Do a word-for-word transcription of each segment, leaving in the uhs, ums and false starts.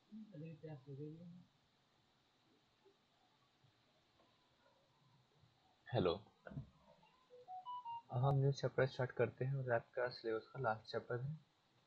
Hello. अब हम new chapter start करते हैं और आपका सिलेबस का लास्ट चैप्टर है।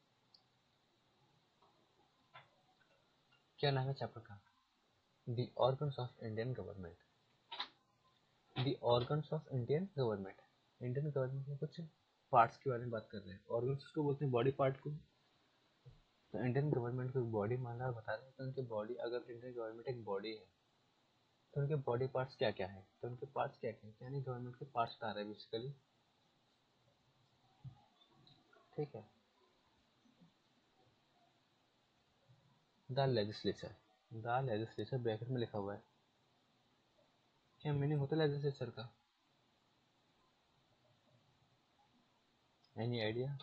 क्या नाम है चैप्टर का? The organs of Indian government. The organs of Indian government. Indian government के कुछ पार्ट्स के बारे में बात कर रहे हैं। ऑर्गन्स को बोलते हैं बॉडी पार्ट को। तो इंडियन गवर्नमेंट को बॉडी माना बता रहे हैं। तो उनकी बॉडी, अगर इंडियन गवर्नमेंट एक बॉडी है तो उनके बॉडी पार्ट्स क्या क्या है? तो उनके पार्ट्स क्या क्या है, यानी गवर्नमेंट के पार्ट्स बता रहे हैं बेसिकली। ठीक है। The legislature. The legislature bracket में लिखा हुआ है। क्या मीनिंग होता है लेजिस्लेचर का? Any idea?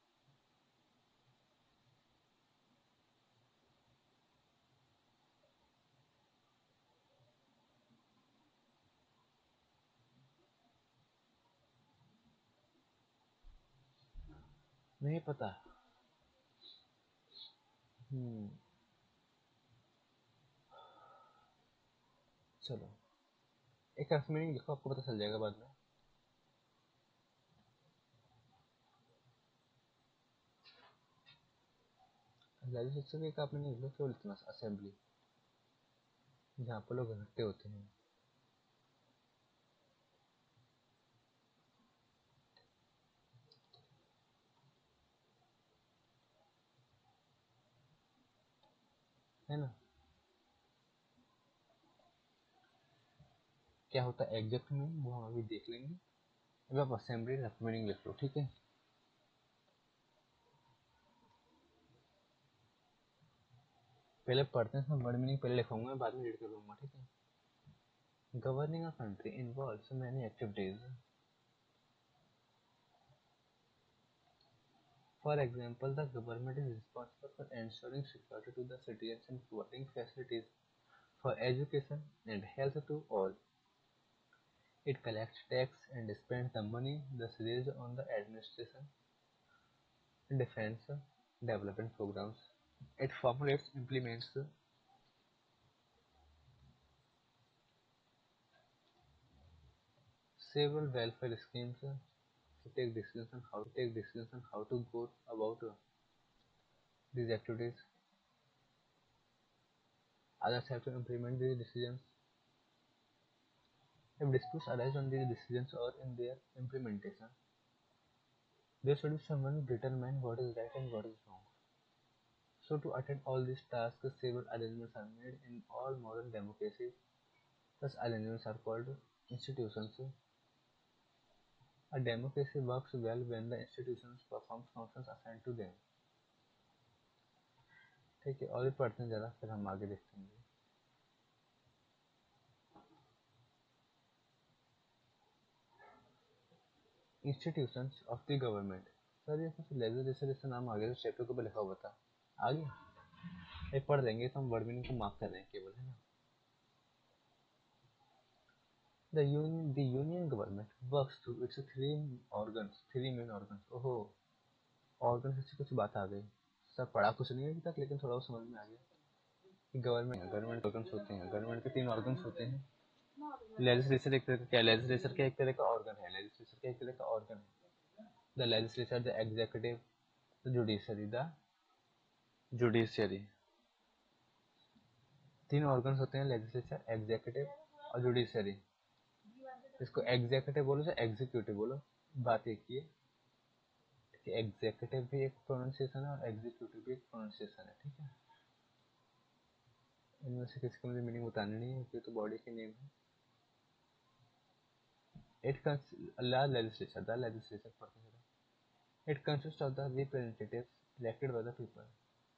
नहीं पता। हम्म चलो, एक अर्थ मीनिंग लिखो, आपको पता चल जाएगा बाद में। लेजिस्लेचर एक आप मीनिंग लिखो, केवल इतना, असेंबली, जहाँ पर लोग इकट्ठे होते हैं। है ना? क्या होता है एग्जैक्ट मीनिंग वो हम अभी देख लेंगे। अब आप असेंबली अर्थ मीनिंग लिख लो, ठीक है। पहले पढ़ते हैं, वर्ड मीनिंग पहले लिखूंगा, बाद में रीड कर लूंगा, ठीक है। Governing a country involves many activities. For example, the government is responsible for ensuring security to the citizens and providing facilities for education and health to all. It collects tax and spends the money thus raised on the administration, defense, development programs. It formulates, implements several welfare schemes to take decisions on how to go about these activities. Others have to implement these decisions. If disputes arise on these decisions or in their implementation, there should be someone to determine what is right and what is wrong. So to attend all these tasks, several arrangements are made in all modern democracies. Such arrangements are called institutions. A democracy works well when the institutions perform functions assigned to them. ठीक है, और भी पढ़ते हैं जरा, फिर हम आगे देखते हैं। Institutions of the government. Sir ये कुछ लेजिस्लेचर जैसा नाम आ गया, तो चैप्टर के ऊपर लिखा हुआ था, आ गया। एक पढ़ देंगे तो हम वर्ड मीनिंग को मार्क कर रहे हैं केवल, है ना। The union, the union government works through its three organs, three main organs. ओहो, ऑर्गन से कुछ बात आ गई। सर पढ़ा कुछ नहीं है अभी तक, लेकिन थोड़ा बहुत समझ में आ गया कि गवर्नमेंट गवर्नमेंट ऑर्गन्स होते हैं। गवर्नमेंट के तीन ऑर्गन्स होते हैं। लेजिस्लेचर एक तरह का क्या, लेजिस्लेचर का एक तरह का ऑर्गन है। लेजिस्लेचर का एक तरह का ऑर्गन है। The legislature, the executive, the judiciary, the judiciary. तीन ऑर्गन्स होते हैं, लेजिस्लेचर, एग्जीक्यूटिव और जुडिशरी। इसको एग्जीक्यूटिव बोलो या एग्जीक्यूटिव बोलो, बात एक ही है। एग्जीक्यूटिव भी एक प्रोनाउंसिएशन है और एग्जीक्यूटिव भी एक प्रोनाउंसिएशन है, ठीक है। इनमें से किसी को मुझे मीनिंग बतानी नहीं है, ये तो बॉडी के नेम है। इट ला लेजिस्लेचर, द लेजिस्लेचर पढ़ते हैं। It consist of the representatives elected by the people,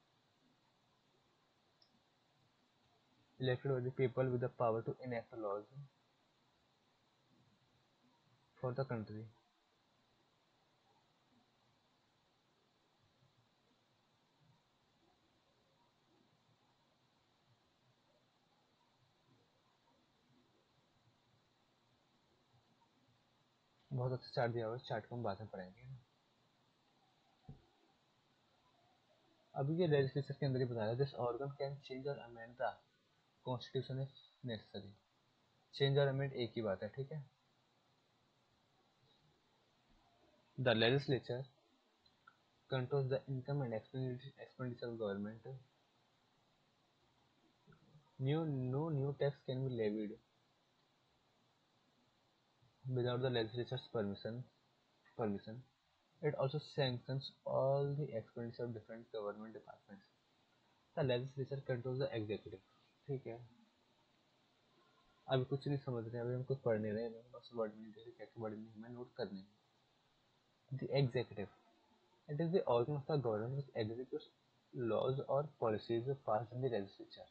elected by the people with the power to enact laws for the country. बहुत अच्छा चार्ट दिया हुआ है, चार्ट को हम बाद में पढ़ेंगे। अभी ये लेजिस्लेचर के अंदर ही बताया, दिस ऑर्गन कैन चेंज और amend the constitution if necessary. Change और अमेंड एक ही बात है, ठीक है। The legislature controls the income and expenditure of government. New, no new tax can be levied without the legislature's permission. Permission. It also sanctions all the expenditure of different government departments. The legislature controls the executive. ठीक है, अभी कुछ नहीं समझ रहे, अभी हम कुछ पढ़ नहीं रहे, बस वर्ड नहीं दे रहे, क्या क्या वर्ड नहीं हमें नोट करने। The executive, it is the organ of the government which executes laws or policies passed in the legislature.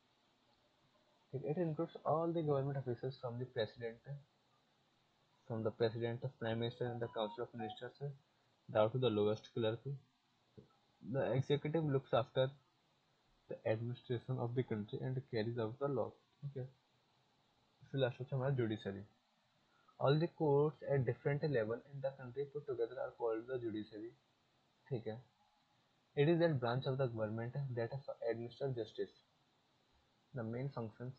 It includes all the government officials from the president, from the president, prime minister, and the council of ministers, down to the lowest clerk. The executive looks after the administration of the country and carries out the law. Okay. फिर last होता है हमारा judiciary. All the courts at different level in the country put together are called the judiciary. ठीक है. It is that branch of the government that administers justice. The main functions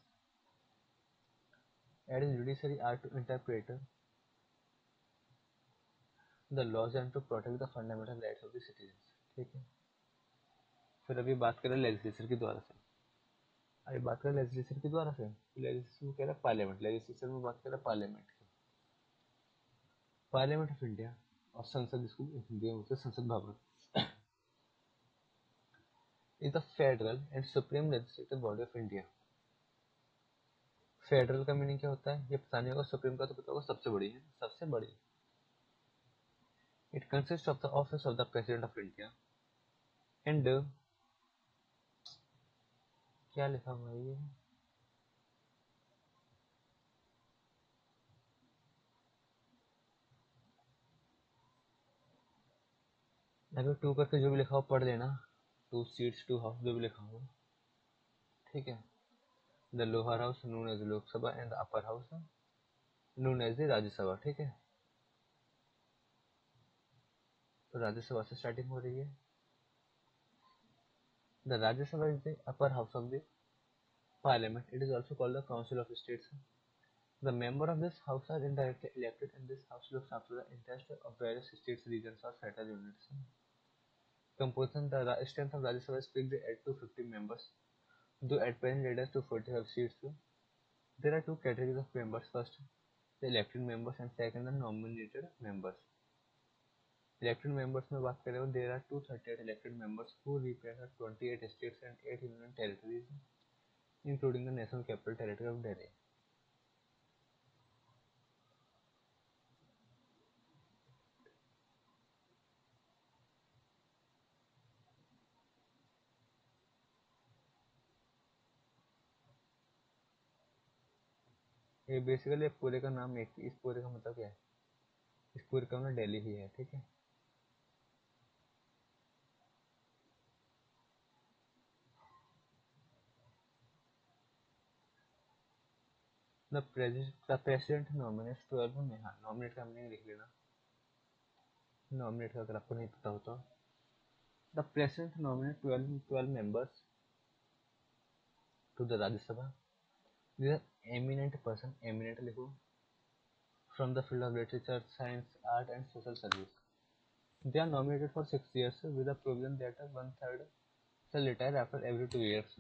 at the judiciary are to interpret the laws and to protect the fundamental rights of the citizens. ठीक है. फिर अभी बात करें legislature के द्वारा से. अभी बात करें लेजिस्लेचर के द्वारा से. लेजिस्लेचर में कह रहा है पार्लियामेंट. लेजिस्लेचर में बात करें पार्लियामेंट की. पार्लियामेंट ऑफ इंडिया और संसद, इसको हिंदी में बोलते हैं संसद भवन, is the federal and supreme legislative body of India. Federal का मीनिंग क्या होता है ये पता नहीं होगा, सुप्रीम का तो पता होगा, सबसे बड़ी है, सबसे बड़ी. It consist of the office of the president of India and क्या लिखा हुआ है ये, अगर टू करके जो भी लिखा हो पढ़ लेना. टू सीट्स टू हाउस जो भी लिखा हो, ठीक है. The lower house known as Lok Sabha and the upper house known as the Rajya Sabha. ठीक है, तो राज्यसभा से स्टार्टिंग हो रही है. The Rajya Sabha is the upper house of the parliament. It is also called the council of states. The member of this house are indirectly elected and this house looks after the interest of various states, regions or federal units. Composition: the strength of Rajya Sabha is fixed at two hundred fifty members, though at present it has two hundred forty-five seats. There are two categories of members. First, the elected members and second, the nominated members. Elected members में बात करें तो there are two hundred thirty-eight elected members who represent twenty-eight states and eight union territories, including the National Capital Territory of Delhi. ये basically पूरे का नाम एक, इस पूरे का मतलब क्या है, इस पूरे का मतलब दिल्ली ही है. ठीक है, द प्रेसिडेंट नॉमिनेट्स ट्वेल्व में. हाँ, नॉमिनेट का मीनिंग लिख लेना, नॉमिनेट का अगर आपको नहीं पता हो तो. The president nominate twelve twelve members to the Rajya Sabha. This eminent person, eminent लिखो, from the field of literature, science, art and social service. They are nominated for six years with a provision that one third shall retire after every two years.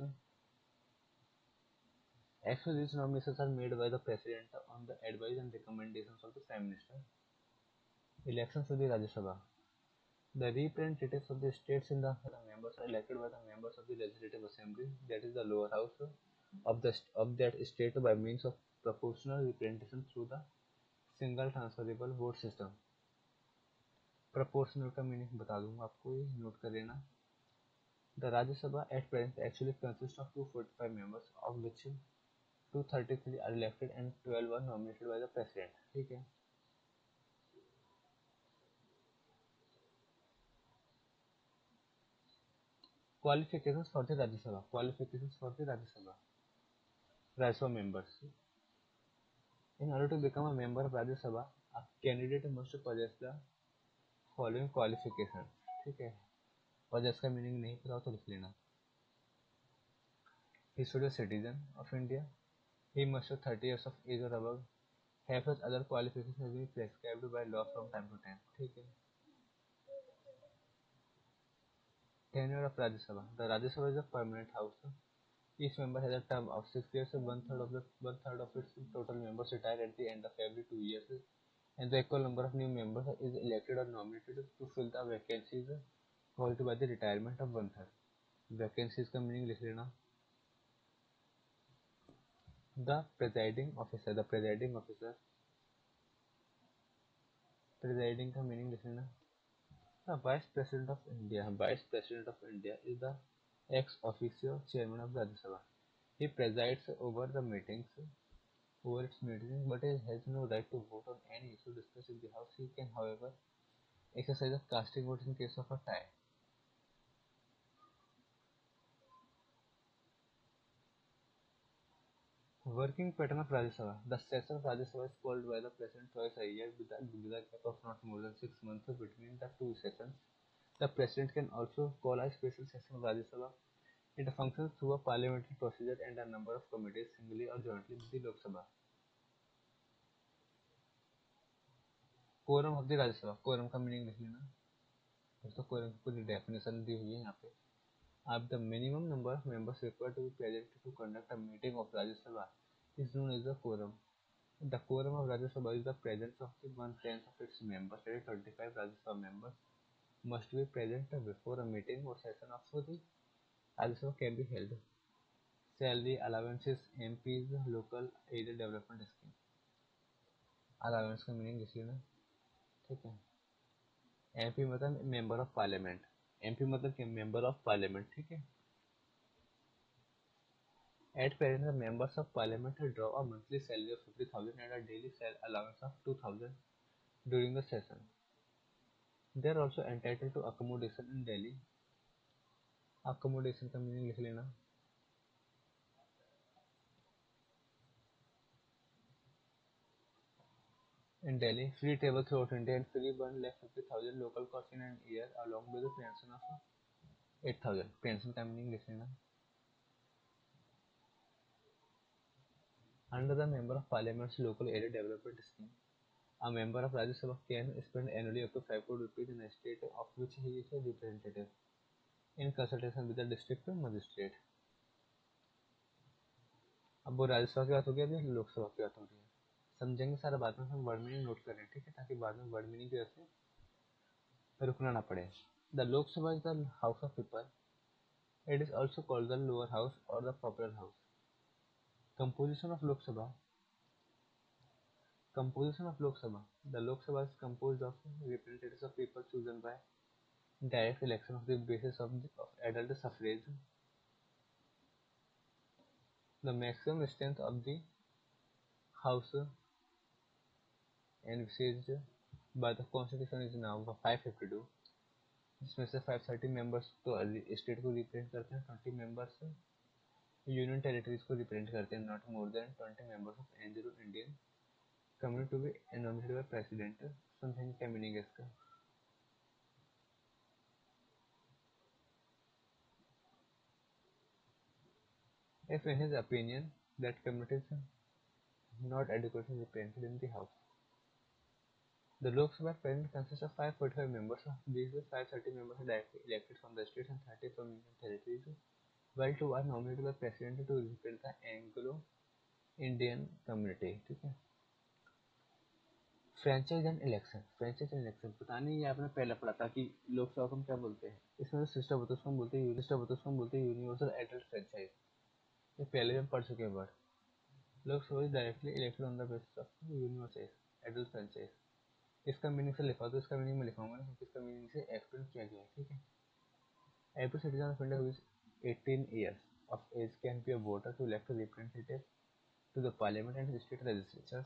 Actually, these nominations are made by the President on the advice and recommendations of the Prime Minister. Elections to the Rajya Sabha. The representatives of the states in the, the members are elected by the members of the Legislative Assembly, that is the lower house of the of that state by means of proportional representation through the single transferable vote system. Proportional का meaning बता दूंगा आपको, ये note कर लेना. The Rajya Sabha at present actually consists of two hundred forty-five members, of which two hundred thirty-three are elected and twelve are nominated by the president. ठीक है, qualifications for the Rajya Sabha. Qualifications for the Rajya Sabha. Rajya Sabha members. In order to become a member of Rajya Sabha, a candidate must possess the following qualifications. ठीक है, और जिसका meaning नहीं पता हो तो लिख लेना। He should be a citizen of India. He must have thirty years of age or above. Have such other qualifications has been prescribed by law from time to time. ठीक है। Tenure of Rajya Sabha. The Rajya Sabha is a permanent house. Each member has a term of six years. So one third of the one third of its total members retire at the end of every two years, and the equal number of new members is elected or nominated to fill the vacancies caused by the retirement of one third. Vacancies का meaning लिख लेना। The presiding officer. The presiding officer. Presiding का meaning लिख लेना। The Vice President of India. Vice President of India is the ex officio chairman of the Rajya Sabha. He presides over the meetings, over its meetings, but he has no right to vote on any issue discussed in the House. He can, however, exercise a casting vote in case of a tie. Working pattern of Rajya Sabha. The session of Rajya Sabha is called by the President twice a year with a, with a gap of not more than six months between the two sessions. The President can also call a special session of Rajya Sabha. It functions through a parliamentary procedure and a number of committees singly or jointly with the Lok Sabha. Quorum of the Rajya Sabha. Quorum का meaning लिख लेना। दोस्तों quorum की पूरी definition दी हुई है यहाँ पे। अब the minimum number of members required to be present to conduct a meeting of Rajya Sabha is known as the quorum. The quorum of Rajya Sabha is the presence of the one tenth of its members. That is twenty-five Rajya Sabha members must be present before a meeting or session of the Rajya Sabha can be held. Salary allowances, M Ps, local area development scheme. Allowance का meaning लिख लेना। ठीक है। MP मतलब member of parliament. MP मतलब क्या? Member of parliament. ठीक है। At present, the members of parliament draw a monthly salary of fifty thousand and a daily allowance of two thousand during the session. They are also entitled to accommodation in Delhi. Accommodation का meaning लिख लेना। In Delhi, free travel throughout India and free one lakh fifty thousand local costs in an year along with a pension of eight thousand. Pension का meaning लिख लेना। Under the Member of Parliament's Local Area Development Scheme, a member of Rajya Sabha can spend annually up to five crore rupees in a state of which he is a representative, in consultation with the district magistrate. अब वो राज्यसभा की बात हो गई, अभी लोकसभा की बात हो रही है। समझेंगे सारा बाद में, हम वर्ड मीनिंग नोट करें, ठीक है, ताकि बाद में वर्ड मीनिंग की वजह से रुकना ना पड़े। The Lok Sabha is the house of people. It is also called the lower house और the popular house. Composition of Lok Sabha. Composition of Lok Sabha. The Lok Sabha is composed of representatives of people chosen by direct election of the basis of, the, of adult suffrage. The maximum strength of the House envisaged by the Constitution is now five hundred fifty-two. जिसमें से five hundred thirty members तो state को represent करते हैं, twenty members union territories को represent करते हैं, not more than twenty members of Anglo Indian community to be nominated by president. Something क्या मीनिंग है इसका? If in his opinion that committee is not adequately represented in the House. The Lok Sabha presently consists of five hundred forty-five members. These five hundred thirty members are directly elected from the states and thirty from union territories, while two are nominated by President to represent the Anglo-Indian community. ठीक है। Franchise and election. Franchise and election पता नहीं, ये आपने पहले पढ़ा था कि लोकसभा को हम क्या बोलते हैं। इसमें सिस्टम होता है, उसको हम बोलते हैं सिस्टम होता है उसको हम बोलते हैं यूनिवर्सल एडल्ट फ्रेंचाइज. ये पहले भी हम पढ़ चुके हैं word. Lok Sabha is directly elected on the basis of universal adult franchise. इसका मीनिंग से लिखा तो इसका मीनिंग में लिखाऊंगा ना, क्योंकि इसका मीनिंग से एक्सप्लेन किया गया है. ठीक है। Every citizen of India who is eighteen years of age can be a voter to elect a representative to the parliament and state legislatures.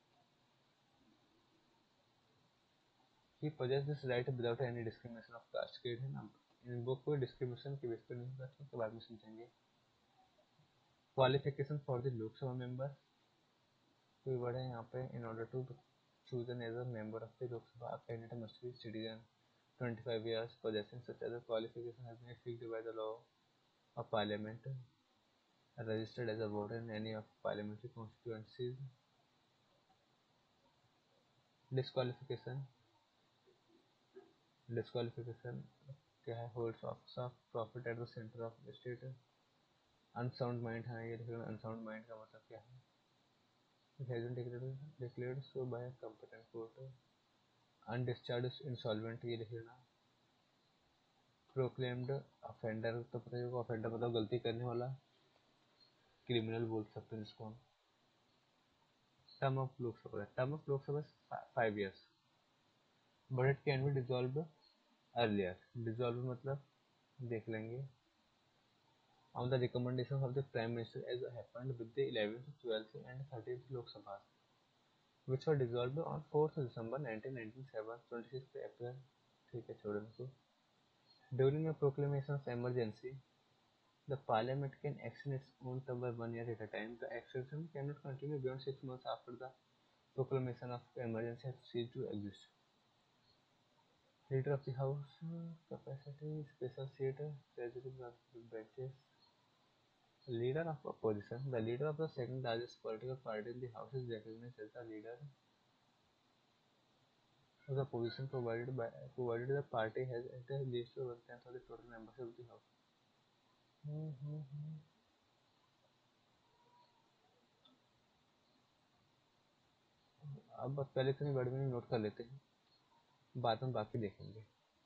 He possesses this right without any discrimination of caste, creed and number. इन वो कोई discrimination की base पर नहीं होगा, ठीक है, बाद में समझेंगे. Qualification for the Lok Sabha member. कोई वर्ड है यहाँ पे. In order to chosen as a member of the Lok Sabha, a candidate must be citizen twenty-five years possessing such other qualification has been fixed by the law of parliament, registered as a voter in any of parliamentary constituencies. Disqualification. Disqualification क्या है? Holds office of profit at the center of the state. Unsound mind है ये देखो, unsound mind का मतलब क्या है? It has been declared declared so by a competent court. Undischarged insolvent ये देखिए ना. Proclaimed offender तो पता ही होगा, offender मतलब गलती करने वाला, क्रिमिनल बोल सकते हैं इसको हम. Term of Lok Sabha, term of Lok Sabha five years, but it can be dissolved earlier. Dissolved मतलब देख लेंगे. On the recommendation of the Prime Minister as happened with the eleventh, twelfth and thirteenth Lok Sabhas, which were dissolved on fourth December nineteen ninety-seven, twenty-sixth April. ठीक है, छोड़ो इसको. During a proclamation of emergency, the Parliament can extend its own term by one year at a time. The extension cannot continue beyond six months after the proclamation of emergency has ceased to exist. Leader of the House, capacity, special seat, president benches. Leader of opposition. The leader of the second largest political party in the House is recognized as the leader of the opposition, provided by provided the party has at least one tenth of the total members of the House. अब पहले इतनी word में note कर लेते हैं, बाद में बाकी देखेंगे.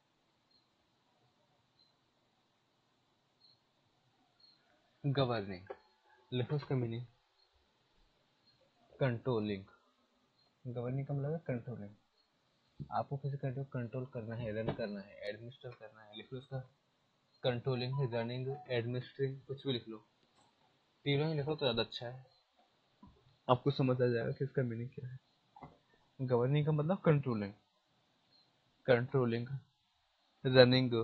गवर्निंग, लिखो उसका मीनिंग. कंट्रोलिंग. गवर्निंग का मतलब है कंट्रोलिंग. आपको किसी कंट्री को कंट्रोल करना है, रन करना है, एडमिनिस्टर करना है. लिख लो उसका. कंट्रोलिंग, रनिंग, एडमिनिस्ट्रिंग, कुछ भी लिख लो. तीनों ही लिखो तो ज़्यादा अच्छा है, आपको समझ आ जाएगा कि इसका मीनिंग क्या है. गवर्निंग का मतलब कंट्रोलिंग, कंट्रोलिंग, रनिंग,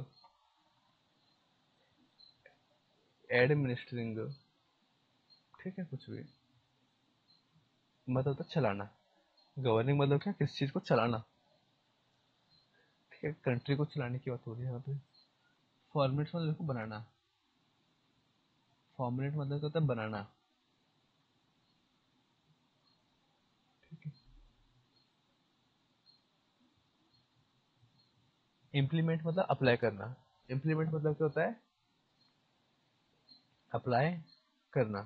एडमिनिस्ट्रिंग. ठीक है, कुछ भी मतलब होता है चलाना. गवर्निंग मतलब क्या? किसी चीज को चलाना. ठीक है, कंट्री को चलाने की बात हो रही है यहाँ पे. फॉर्मेट मतलब देखो बनाना. फॉर्मेट मतलब होता है बनाना. ठीक है. इम्प्लीमेंट मतलब अप्लाई करना. इम्प्लीमेंट मतलब क्या होता है? अप्लाई करना.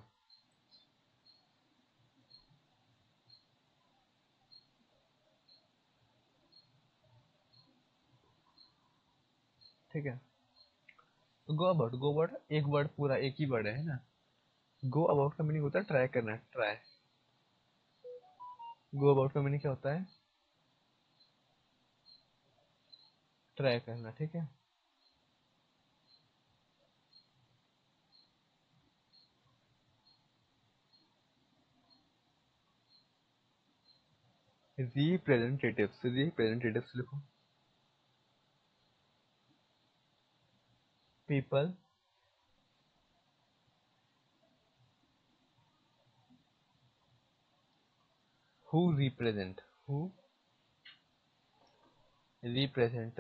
ठीक है. तो गो अबाउट, गो अबाउट एक वर्ड, पूरा एक ही वर्ड है ना. गो अबाउट का मीनिंग होता है ट्राई करना. ट्राई. गो अबाउट का मीनिंग क्या होता है? ट्राई करना. ठीक है. रिप्रेजेंटेटिव्स, रिप्रेजेंटेटिव्स लिखो. People who represent, who represent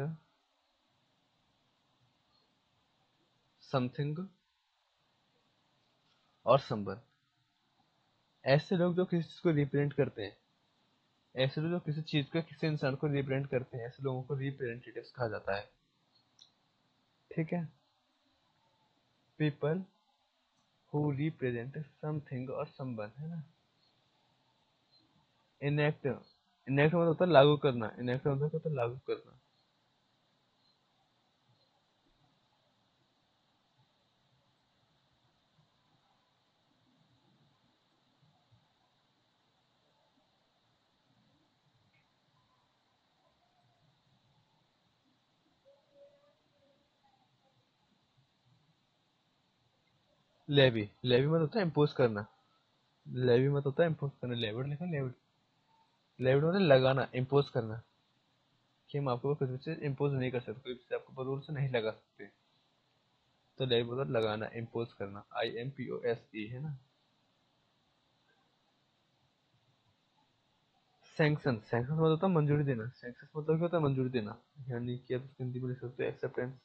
something और someone. ऐसे लोग जो किसी चीज को रिप्रेजेंट करते हैं, ऐसे लोग जो किसी चीज को, किसी इंसान को रिप्रेजेंट करते हैं, ऐसे लोगों को रिप्रेजेंटेटिव्स कहा जाता है. ठीक है. पीपल हु रिप्रेजेंट समथिंग और someone, है ना. इनेक्ट, इनेक्ट मतलब होता है लागू करना. इनेक्ट मतलब होता है लागू करना. लेवी, लेवी मतलब होता है इम्पोज करना. लेवी मतलब होता है इम्पोज करना. लेविड लिखा. लेविड, लेविड मतलब लगाना, इम्पोज करना. कि हम आपको कुछ भी चीज इम्पोज नहीं कर सकते, कोई चीज आपको रूल से नहीं लगा सकते. तो लेवी मतलब लगाना, इम्पोज करना. I M P O S E, है ना. सैंक्शन सैंक्शन मतलब होता है मंजूरी देना। सैंक्शन मतलब क्या होता है? मंजूरी देना। यानी कि आप इसको हिंदी में लिख सकते हो एक्सेप्टेंस।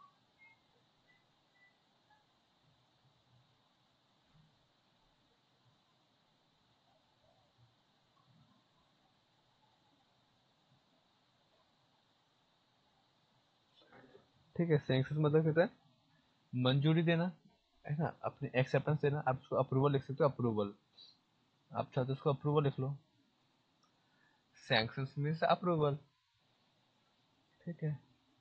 ठीक है, सैंक्शन मतलब क्या होता है? मंजूरी देना, है ना? अपने एक्सेप्टेंस देना। आप उसको अप्रूवल लिख सकते हो, अप्रूवल। आप चाहते हो उसको अप्रूवल लिख लो। Sanction means approval. ठीक है।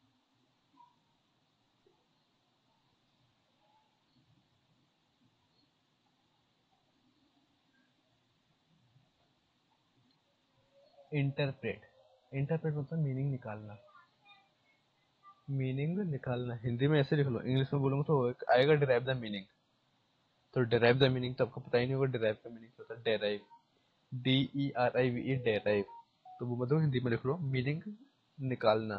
इंटरप्रेट इंटरप्रेट मतलब मीनिंग निकालना। मीनिंग निकालना हिंदी में ऐसे लिख लो, इंग्लिश में बोलूंगा तो एक आएगा डिराइव द मीनिंग। तो डिराइव द मीनिंग तो आपको पता ही नहीं होगा डिराइव का मीनिंग क्या होता है। Derive, D E R I V E, derive. तो वो मतलब हिंदी में लिख लो, मीनिंग निकालना।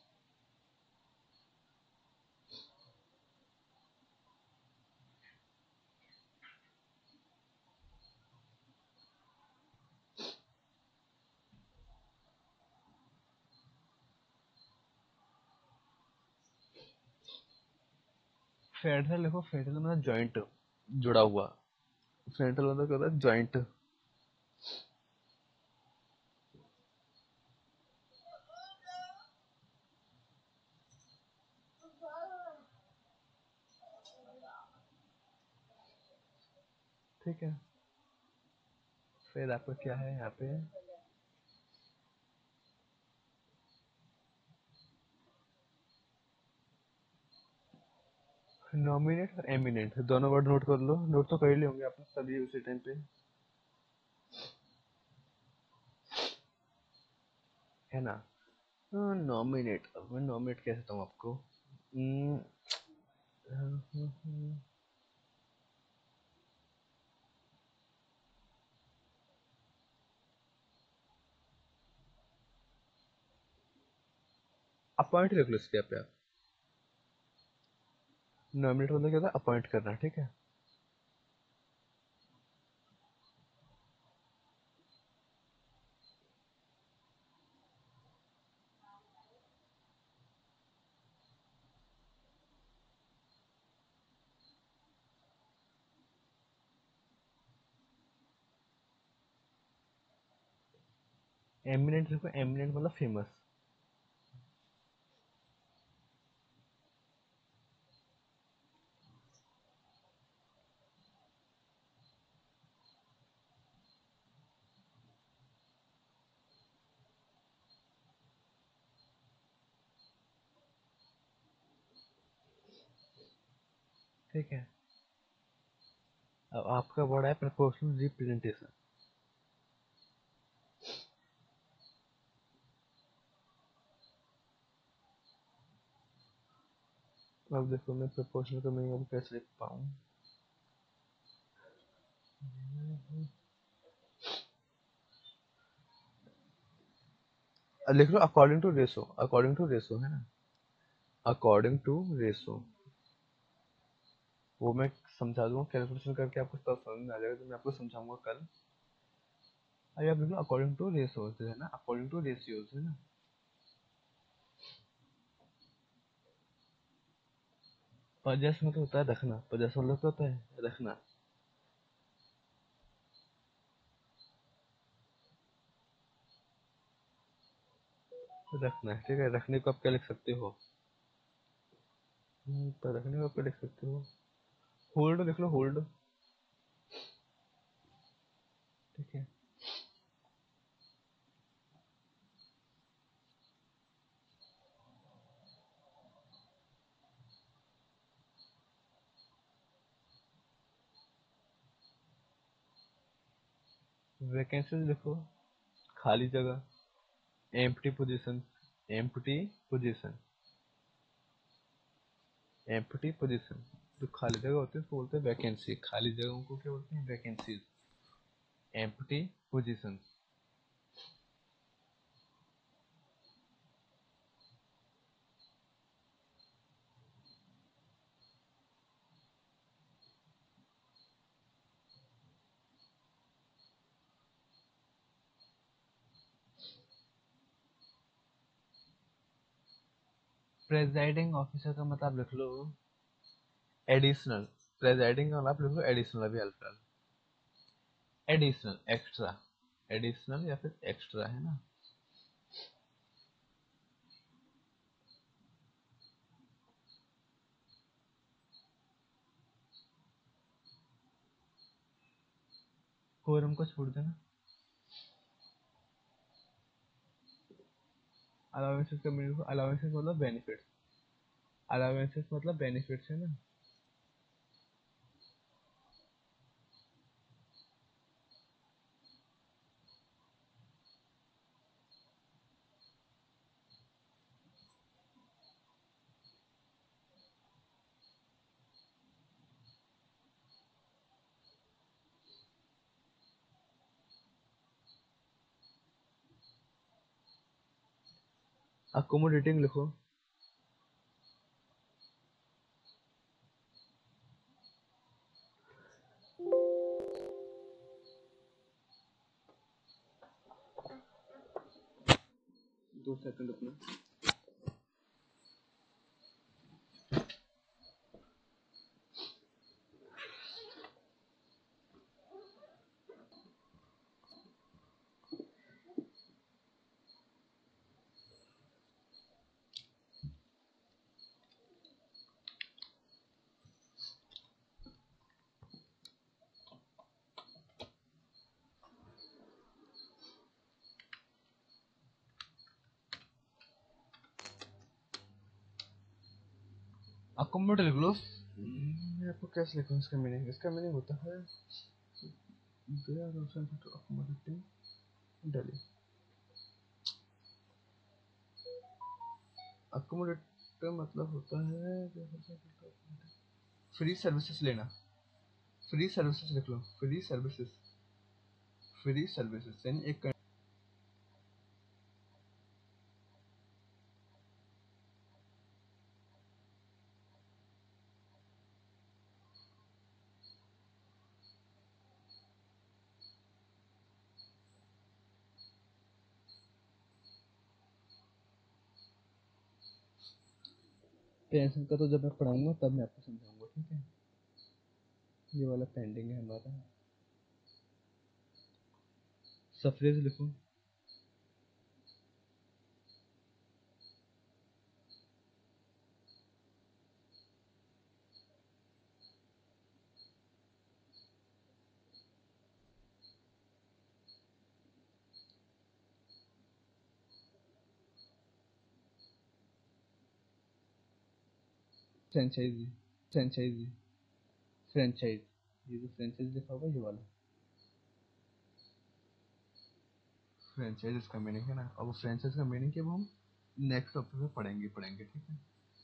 फेडरल लिखो, फेडरल मतलब जॉइंट, जुड़ा हुआ। फेडरल मतलब क्या होता है? जॉइंट। ठीक है। फिर आपका क्या है यहाँ पे? नॉमिनेट और एमिनेंट दोनों वर्ड नोट कर लो। नोट तो कर ही होंगे आपने सभी उसी टाइम पे, है ना? नॉमिनेट, अब मैं नॉमिनेट कह सकता हूँ आपको। अपॉइंट रख लो इसके पे आप। नॉमिनेट मतलब क्या होता है? अपॉइंट करना। ठीक है। एमिनेंट देखो, एमिनेंट मतलब फेमस। ठीक है। अब आपका वर्ड है प्रपोर्शनल रिप्रेजेंटेशन। अब देखो मैं प्रपोर्शनल का मीनिंग अब कैसे लिख पाऊँ? लिख लो according to ratio, according to ratio, है ना? According to ratio. वो मैं समझा दूंगा कैलकुलेशन करके, आपको तब समझ में आ जाएगा, तो मैं आपको समझाऊंगा कल। अरे आप लिख लो अकॉर्डिंग टू रेशोज, है ना? अकॉर्डिंग टू रेशियोज, है ना? पजस मतलब होता है रखना। पजस मतलब क्या होता है? रखना। रखना है। ठीक है। रखने को आप क्या लिख सकते हो? हम्म, तो रखने को आप क्या लिख सकते हो? होल्ड लिख लो, होल्ड। ठीक है। वैकेंसीज लिखो, खाली जगह। Empty position, empty position, empty position. जो खाली जगह होती है उसको बोलते हैं वैकेंसी। खाली जगहों को क्या बोलते हैं? Vacancies. Empty position. Presiding officer का मतलब लिख लो एडिशनल। प्रेजाइडिंग का मतलब लिख लो एडिशनल, अभी अल्टर एडिशनल एक्स्ट्रा, एडिशनल या फिर एक्स्ट्रा, है ना। कोरम को छोड़ देना। अलाउंसेस का मीनिंग, अलाउंसेस मतलब बेनिफिट्स, अलाउंसेस मतलब बेनिफिट्स, है ना। अकोमोडेटिंग लिखो। दो सेकंड रुकना। अकोमोडेट लिख लो। मैं आपको कैसे लिखूं इसका मीनिंग? इसका मीनिंग होता है they are also accommodating Delhi. Accommodate का मतलब होता है फ्री सर्विसेज लेना। फ्री सर्विसेज लिख लो, फ्री सर्विसेज, फ्री सर्विसेज यानी एक टेंशन का तो जब मैं पढ़ाऊंगा तब मैं आपको समझाऊंगा, ठीक है। ये वाला पेंडिंग है हमारा। सफरेज लिखो। फ्रेंचाइजी, फ्रेंचाइजी, फ्रेंचाइज, ये जो फ्रेंचाइज लिखा होगा ये वाला फ्रेंचाइज इसका मीनिंग है ना। अब फ्रेंचाइज का मीनिंग क्या वो हम नेक्स्ट टॉपिक में पढ़ेंगे पढ़ेंगे ठीक है।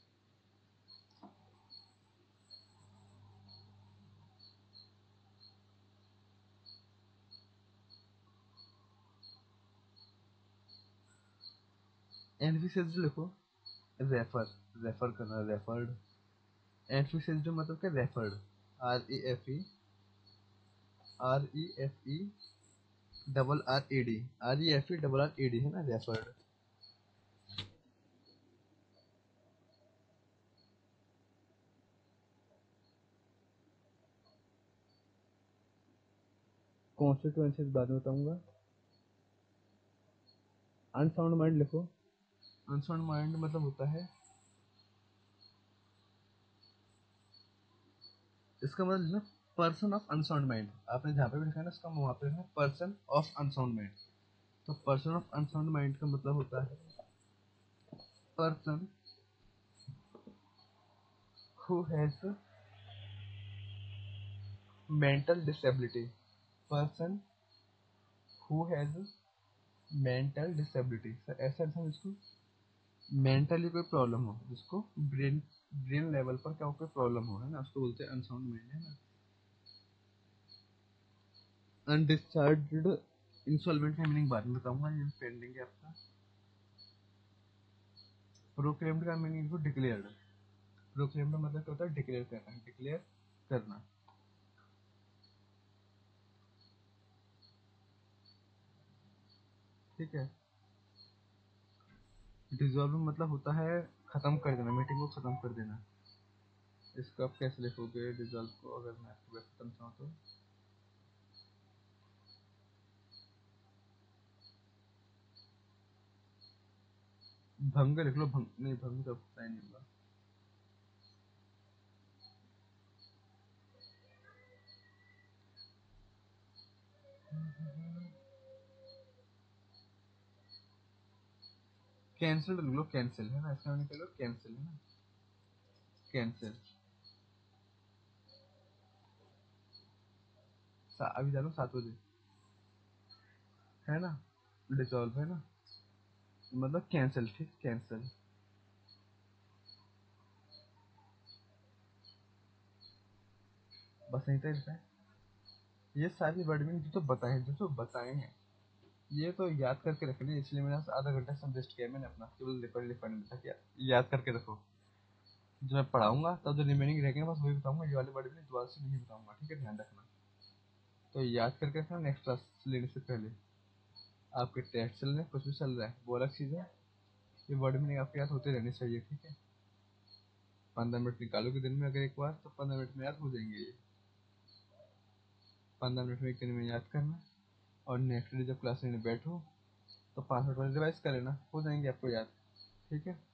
एनफिसेज लिखो। रेफर, रेफर करना, रेफर्ड। एनफिसेज मतलब क्या? Referred, R E F E, R E F E double R A D, R E F E double R A D, है ना, रेफर्ड। कॉन्स्टिट्यूएंसीज बाद में बताऊंगा। अनसाउंड माइंड लिखो। अनसाउंड माइंड मतलब होता है, इसका मतलब ना पर्सन ऑफ अनसाउंड माइंड। आपने जहाँ पे भी लिखा है ना इसका वहाँ पे है पर्सन ऑफ अनसाउंड माइंड। तो पर्सन ऑफ अनसाउंड माइंड का मतलब होता है person who has mental disability, person who has mental disability. Sir ऐसा ऐसा इसको मेंटली कोई प्रॉब्लम हो, जिसको ब्रेन ब्रेन लेवल पर क्या कोई प्रॉब्लम हो, है ना, उसको बोलते हैं अनसाउंड माइंड, है ना। अनडिस्चार्ज्ड इंस्टॉलमेंट का मीनिंग बाद में बताऊंगा, ये पेंडिंग है आपका। प्रोक्लेम्ड का मीनिंग को डिक्लेयर्ड। प्रोक्लेम्ड मतलब क्या होता है? डिक्लेयर करना, डिक्लेयर करना, ठीक है। डिजॉल्व मतलब होता है खत्म कर देना, मीटिंग को खत्म कर देना। इसको आप कैसे लिखोगे डिजॉल्व को, अगर मैं आपको वैसे खत्म चाहूँ तो? भंग लिख लो, भंग नहीं, भंग तो पता ही नहीं होगा। कैंसिल लिख लो, कैंसिल है ना, इसका मैंने कह लो कैंसिल है ना, कैंसिल। अभी जा लो सात बजे, है ना, डिजॉल्व है ना, मतलब कैंसिल, ठीक, कैंसिल। बस नहीं था इसमें, ये सारी वर्ड में जो तो बताए जो तो बताए हैं ये तो याद करके रखने, इसलिए मैंने आधा घंटा समय वेस्ट किया मैंने अपना, केवल लिखने लिखने में था क्या, याद करके रखो। जब मैं पढ़ाऊंगा तब जो रिमेनिंग रह गए बस वही बताऊंगा, ये वाले वर्ड में दोबारा से नहीं बताऊंगा, ठीक है, ध्यान रखना। तो याद करके रखना नेक्स्ट क्लास लेने से पहले। आपके टेस्ट चल रहे हैं, कुछ भी चल रहा है, वो अलग चीज़ है, ये वर्ड मीनिंग आपके याद होते रहने चाहिए, ठीक है। पंद्रह मिनट निकालोगे दिन में अगर एक बार, तो पंद्रह मिनट में याद हो जाएंगे ये। पंद्रह मिनट में एक दिन में याद करना, और नेक्स्ट डे जब क्लास लेने बैठो तो पाँच मिनट में रिवाइज कर लेना, हो जाएंगे आपको याद, ठीक है।